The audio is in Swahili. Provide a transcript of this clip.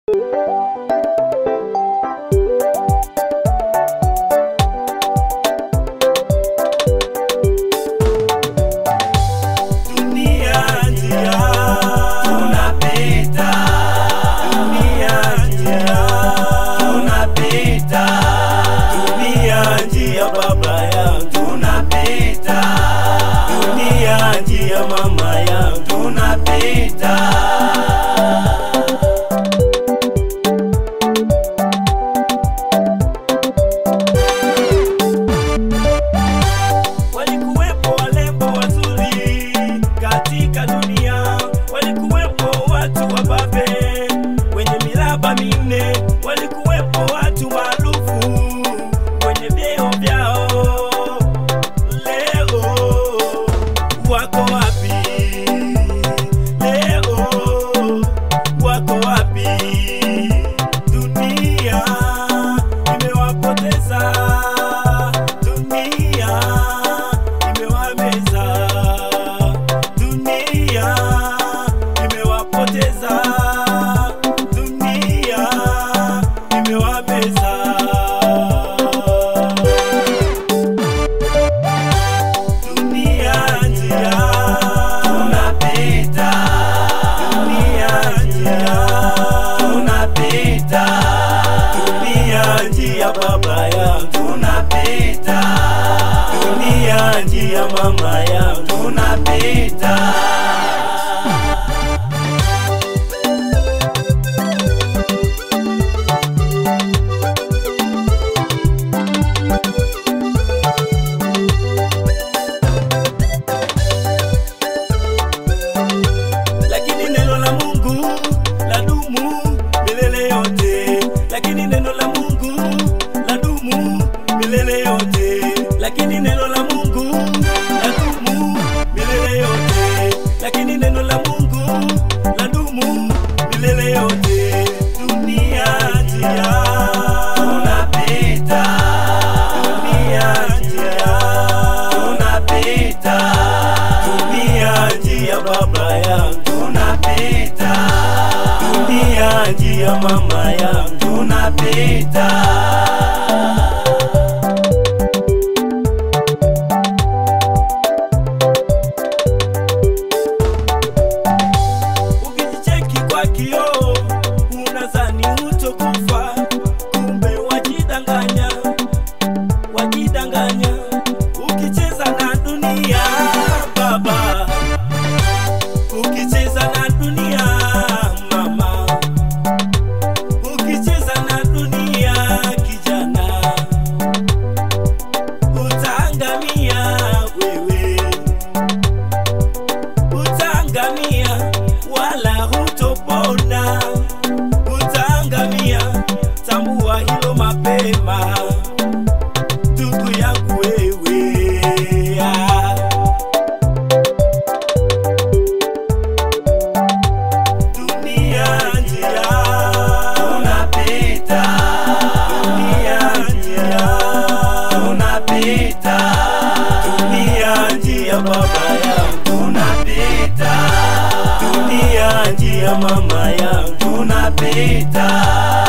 Mama yangu tunapita, walikuwepo walembo wazuri katika dunia, walikuwepo watu wababe wenye miraba minne, walikuwepo watu maarufu wenye vyeo vyao. Leo wako wapi? Leo wako wapi? Dunia imewapoteza, dunia imewameza, dunia imewapoteza, dunia imewameza. Baba yangu tunapita, dunia njia mama yangu tunapita. Lakini neno la Mungu ladumu milele yote, lakini neno la Mungu ladumu milele yote, lakini neno la Mungu ladumu milele yote, lakini neno la Mungu ladumu milele yote. Dunia njia tunapita, dunia njia tunapita, dunia njia baba yangu tunapita, dunia njia mama yangu tunapita. Ukijicheki kwa kioo unadhani utakufa, kumbe wajidanganya, wajidanganya. Ukicheza na dunia baba, ukicheza na dunia mama, ukicheza na dunia kijana, utaangamia wewe, utaangamia wala hutopona, utaangamia. Tambua hilo mapema ndugu yangu wewe. Dunia njia tunapita, dunia njia tunapita, dunia njia baba yangu tunapita, dunia njia mama yangu tunapita.